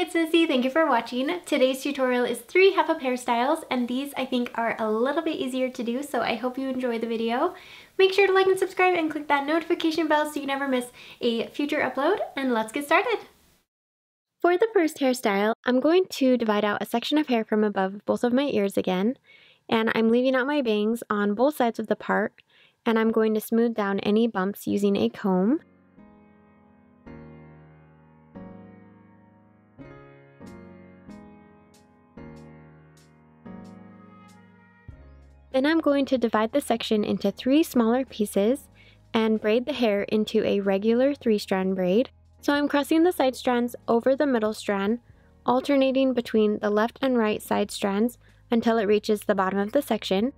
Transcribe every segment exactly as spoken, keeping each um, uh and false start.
it's Missy. Thank you for watching. Today's tutorial is three half up hairstyles, and these I think are a little bit easier to do, so I hope you enjoy the video. Make sure to like and subscribe and click that notification bell so you never miss a future upload, and let's get started. For the first hairstyle, I'm going to divide out a section of hair from above both of my ears again, and I'm leaving out my bangs on both sides of the part, and I'm going to smooth down any bumps using a comb. Then I'm going to divide the section into three smaller pieces and braid the hair into a regular three-strand braid. So I'm crossing the side strands over the middle strand, alternating between the left and right side strands until it reaches the bottom of the section.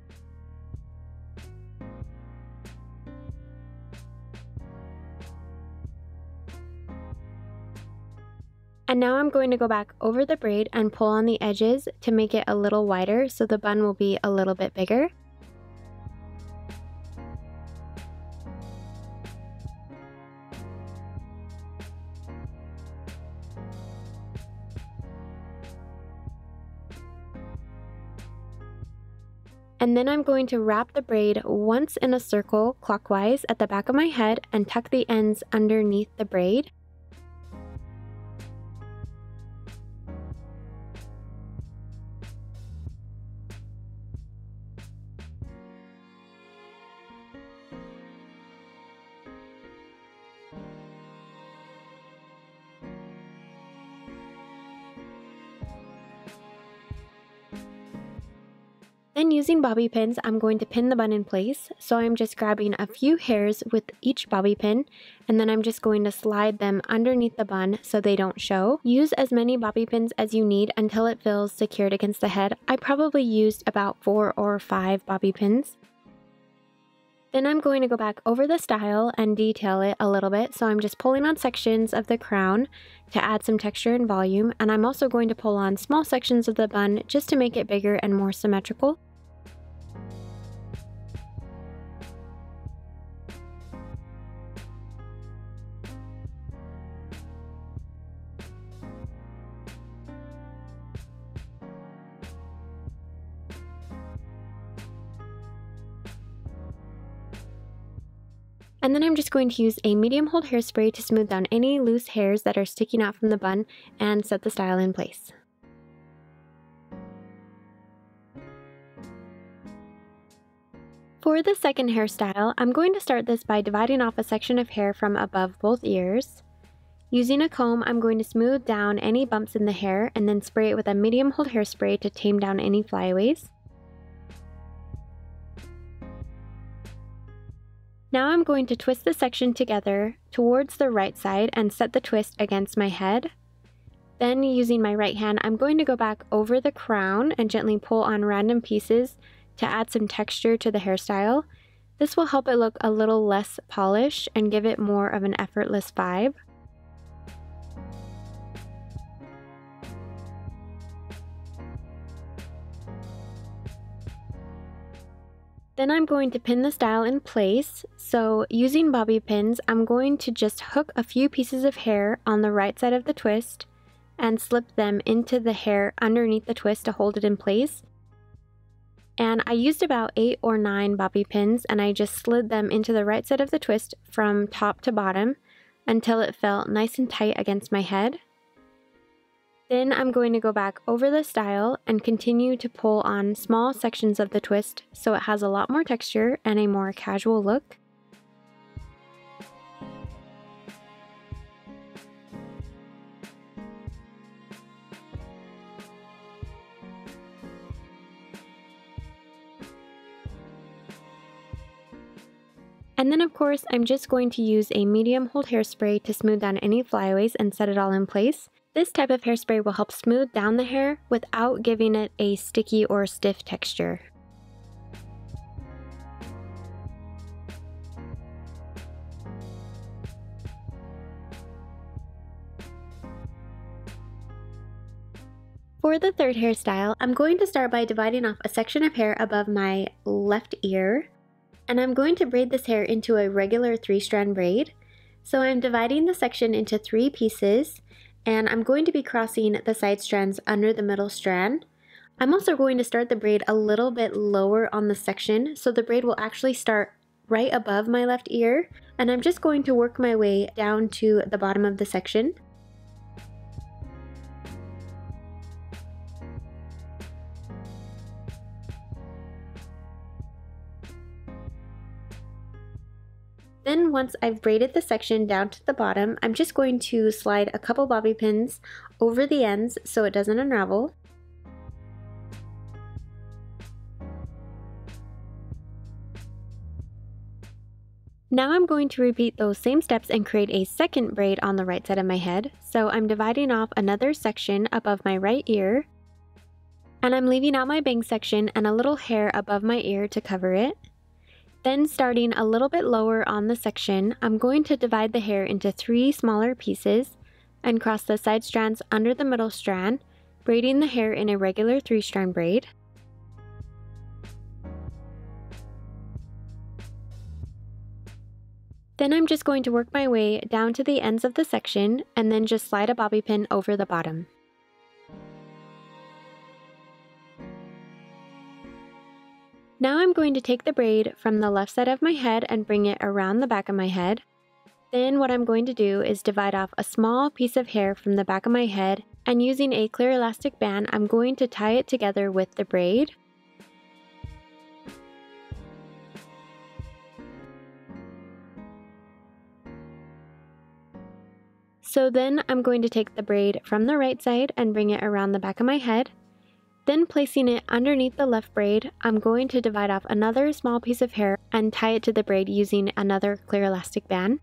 And now I'm going to go back over the braid and pull on the edges to make it a little wider so the bun will be a little bit bigger. And then I'm going to wrap the braid once in a circle clockwise at the back of my head and tuck the ends underneath the braid. Then using bobby pins, I'm going to pin the bun in place. So I'm just grabbing a few hairs with each bobby pin, and then I'm just going to slide them underneath the bun so they don't show. Use as many bobby pins as you need until it feels secured against the head. I probably used about four or five bobby pins. Then I'm going to go back over the style and detail it a little bit. So I'm just pulling on sections of the crown to add some texture and volume, and I'm also going to pull on small sections of the bun just to make it bigger and more symmetrical. And then I'm just going to use a medium hold hairspray to smooth down any loose hairs that are sticking out from the bun and set the style in place. For the second hairstyle, I'm going to start this by dividing off a section of hair from above both ears. Using a comb, I'm going to smooth down any bumps in the hair and then spray it with a medium hold hairspray to tame down any flyaways. Now I'm going to twist the section together towards the right side and set the twist against my head. Then using my right hand, I'm going to go back over the crown and gently pull on random pieces to add some texture to the hairstyle. This will help it look a little less polished and give it more of an effortless vibe. Then I'm going to pin the style in place. So using bobby pins, I'm going to just hook a few pieces of hair on the right side of the twist and slip them into the hair underneath the twist to hold it in place. And I used about eight or nine bobby pins, and I just slid them into the right side of the twist from top to bottom until it felt nice and tight against my head. Then I'm going to go back over the style and continue to pull on small sections of the twist so it has a lot more texture and a more casual look. And then of course, I'm just going to use a medium hold hairspray to smooth down any flyaways and set it all in place. This type of hairspray will help smooth down the hair without giving it a sticky or stiff texture. For the third hairstyle, I'm going to start by dividing off a section of hair above my left ear, and I'm going to braid this hair into a regular three-strand braid. So I'm dividing the section into three pieces, and I'm going to be crossing the side strands under the middle strand. I'm also going to start the braid a little bit lower on the section, so the braid will actually start right above my left ear, and I'm just going to work my way down to the bottom of the section. Then once I've braided the section down to the bottom, I'm just going to slide a couple bobby pins over the ends so it doesn't unravel. Now I'm going to repeat those same steps and create a second braid on the right side of my head. So I'm dividing off another section above my right ear, and I'm leaving out my bang section and a little hair above my ear to cover it. Then starting a little bit lower on the section, I'm going to divide the hair into three smaller pieces and cross the side strands under the middle strand, braiding the hair in a regular three strand braid. Then I'm just going to work my way down to the ends of the section and then just slide a bobby pin over the bottom. Now I'm going to take the braid from the left side of my head and bring it around the back of my head. Then what I'm going to do is divide off a small piece of hair from the back of my head, and using a clear elastic band, I'm going to tie it together with the braid. So then I'm going to take the braid from the right side and bring it around the back of my head. Then placing it underneath the left braid, I'm going to divide off another small piece of hair and tie it to the braid using another clear elastic band.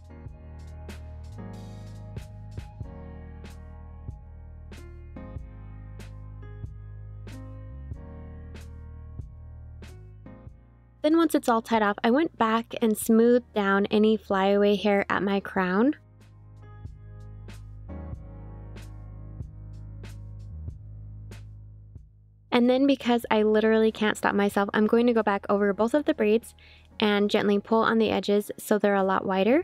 Then once it's all tied off, I went back and smoothed down any flyaway hair at my crown. And then because I literally can't stop myself, I'm going to go back over both of the braids and gently pull on the edges so they're a lot wider.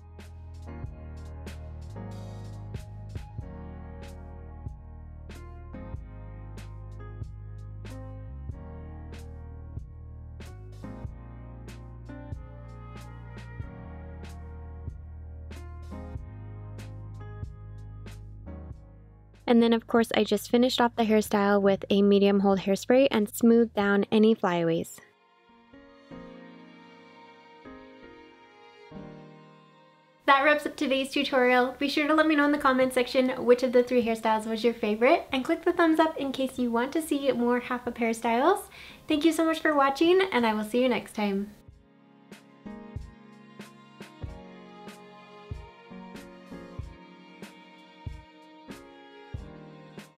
And then of course I just finished off the hairstyle with a medium hold hairspray and smoothed down any flyaways. That wraps up today's tutorial. Be sure to let me know in the comment section which of the three hairstyles was your favorite, and click the thumbs up in case you want to see more half up hairstyles. Thank you so much for watching, and I will see you next time.